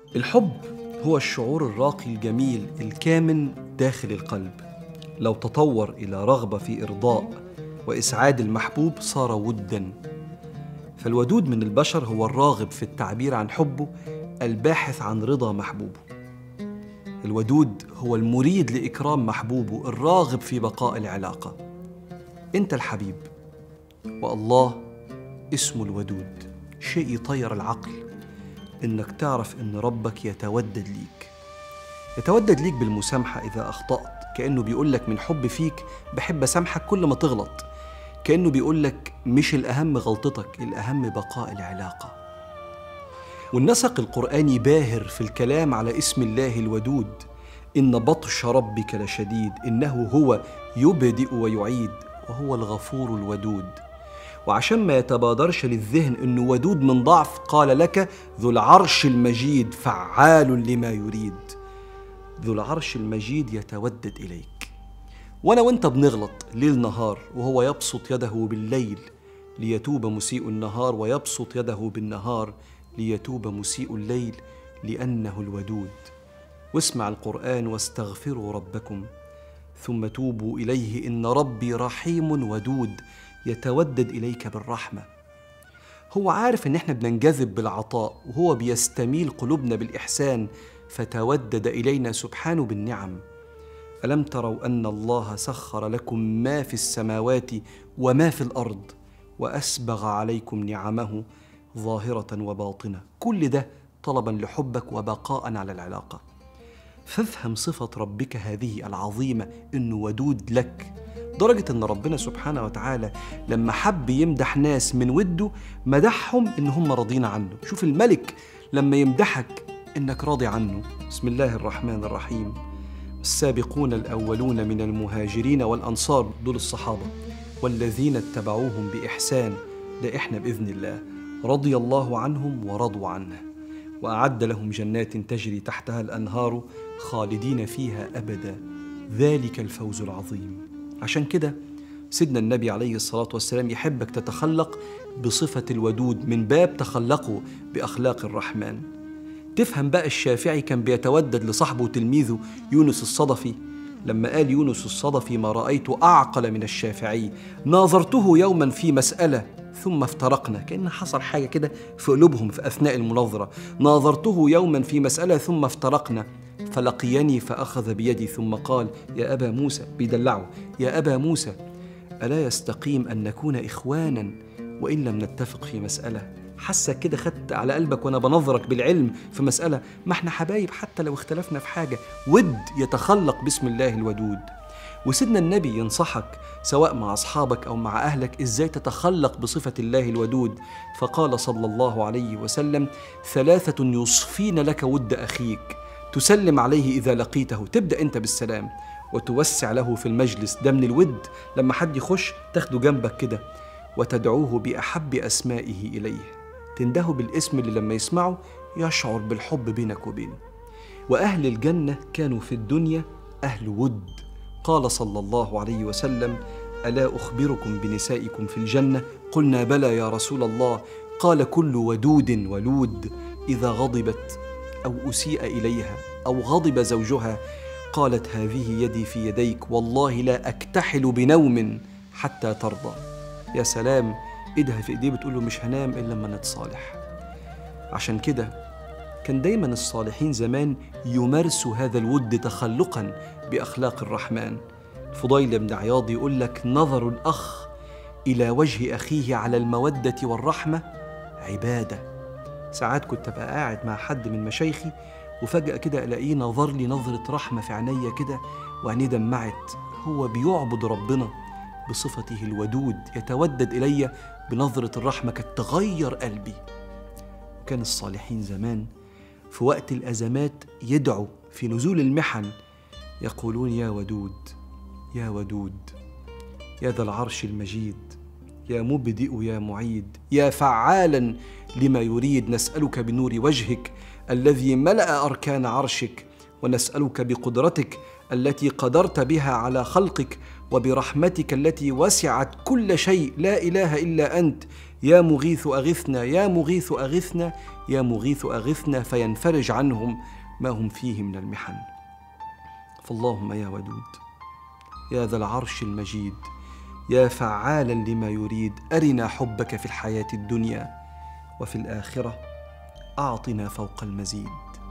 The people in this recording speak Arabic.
الحب هو الشعور الراقي الجميل الكامن داخل القلب. لو تطور إلى رغبة في إرضاء وإسعاد المحبوب صار ودا. فالودود من البشر هو الراغب في التعبير عن حبه، الباحث عن رضا محبوبه. الودود هو المريد لإكرام محبوبه، الراغب في بقاء العلاقة. أنت الحبيب، والله اسمه الودود. شيء يطير العقل إنك تعرف إن ربك يتودد ليك بالمسامحة إذا أخطأت، كأنه بيقولك من حب فيك بحب أسامحك كل ما تغلط. كأنه بيقولك مش الأهم غلطتك، الأهم بقاء العلاقة. والنسق القرآني باهر في الكلام على اسم الله الودود. إن بطش ربك لشديد، إنه هو يبدئ ويعيد وهو الغفور الودود. وعشان ما يتبادرش للذهن إنه ودود من ضعف، قال لك ذو العرش المجيد فعال لما يريد. ذو العرش المجيد يتودد إليك. وأنا وإنت بنغلط ليل نهار، وهو يبسط يده بالليل ليتوب مسيء النهار، ويبسط يده بالنهار ليتوب مسيء الليل، لأنه الودود. واسمع القرآن: واستغفروا ربكم ثم توبوا إليه إن ربي رحيم ودود. يتودد إليك بالرحمة. هو عارف إن إحنا بننجذب بالعطاء، وهو بيستميل قلوبنا بالإحسان، فتودد إلينا سبحانه بالنعم. ألم تروا أن الله سخر لكم ما في السماوات وما في الأرض وأسبغ عليكم نعمه ظاهرة وباطنة. كل ده طلبا لحبك وبقاء على العلاقة. فافهم صفة ربك هذه العظيمة، إنه ودود لك، درجة إن ربنا سبحانه وتعالى لما حب يمدح ناس من وده مدحهم إن هم راضين عنه. شوف الملك لما يمدحك إنك راضي عنه. بسم الله الرحمن الرحيم: السابقون الأولون من المهاجرين والأنصار، دول الصحابة، والذين اتبعوهم بإحسان، ده إحنا بإذن الله، رضي الله عنهم ورضوا عنه، وأعد لهم جنات تجري تحتها الأنهار خالدين فيها أبدا، ذلك الفوز العظيم. عشان كده سيدنا النبي عليه الصلاة والسلام يحبك تتخلق بصفة الودود، من باب تخلقوا بأخلاق الرحمن. تفهم بقى الشافعي كان بيتودد لصاحبه وتلميذه يونس الصدفي، لما قال يونس الصدفي: ما رأيت أعقل من الشافعي، ناظرته يوما في مسألة ثم افترقنا. كأن حصل حاجة كده في قلوبهم في أثناء المناظرة. ناظرته يوما في مسألة ثم افترقنا، فلقيني فأخذ بيدي ثم قال: يا أبا موسى، بيدلعه، يا أبا موسى، ألا يستقيم أن نكون إخوانا وإن لم نتفق في مسألة؟ حسك كده خدت على قلبك وأنا بنظرك بالعلم في مسألة، ما احنا حبايب حتى لو اختلفنا في حاجة. ود يتخلق باسم الله الودود. وسيدنا النبي ينصحك سواء مع أصحابك أو مع أهلك إزاي تتخلق بصفة الله الودود. فقال صلى الله عليه وسلم: 3 يصفين لك ود أخيك: تسلم عليه إذا لقيته، تبدأ أنت بالسلام، وتوسع له في المجلس، ده من الود، لما حد يخش تاخده جنبك كده، وتدعوه بأحب أسمائه إليه، تندهه بالاسم اللي لما يسمعه يشعر بالحب بينك وبينه. وأهل الجنة كانوا في الدنيا أهل ود. قال صلى الله عليه وسلم: ألا أخبركم بنسائكم في الجنة؟ قلنا بلى يا رسول الله. قال: كل ودود ولود إذا غضبت أو أسيء إليها أو غضب زوجها قالت: هذه يدي في يديك، والله لا أكتحل بنوم حتى ترضى. يا سلام، إيدها في إيديه بتقول له مش هنام إلا لما نتصالح. عشان كده كان دايما الصالحين زمان يمارسوا هذا الود تخلقا بأخلاق الرحمن. فضيل بن عياض يقول لك: نظر الأخ إلى وجه أخيه على المودة والرحمة عبادة. ساعات كنت أبقى قاعد مع حد من مشايخي وفجأة كده ألاقيه نظر لي نظرة رحمة في عينيا كده وعينيه دمعت. هو بيعبد ربنا بصفته الودود، يتودد إلي بنظرة الرحمة، كانت تغير قلبي. وكان الصالحين زمان في وقت الأزمات يدعوا في نزول المحن، يقولون: يا ودود، يا ودود، يا ذا العرش المجيد، يا مبدئ يا معيد، يا فعالا لما يريد، نسألك بنور وجهك الذي ملأ أركان عرشك، ونسألك بقدرتك التي قدرت بها على خلقك، وبرحمتك التي وسعت كل شيء لا إله إلا أنت يا مغيث أغثنا يا مغيث أغثنا يا مغيث أغثنا فينفرج عنهم ما هم فيه من المحن. فاللهم يا ودود يا ذا العرش المجيد يا فعالا لما يريد أرنا حبك في الحياة الدنيا وفي الآخرة أعطنا فوق المزيد.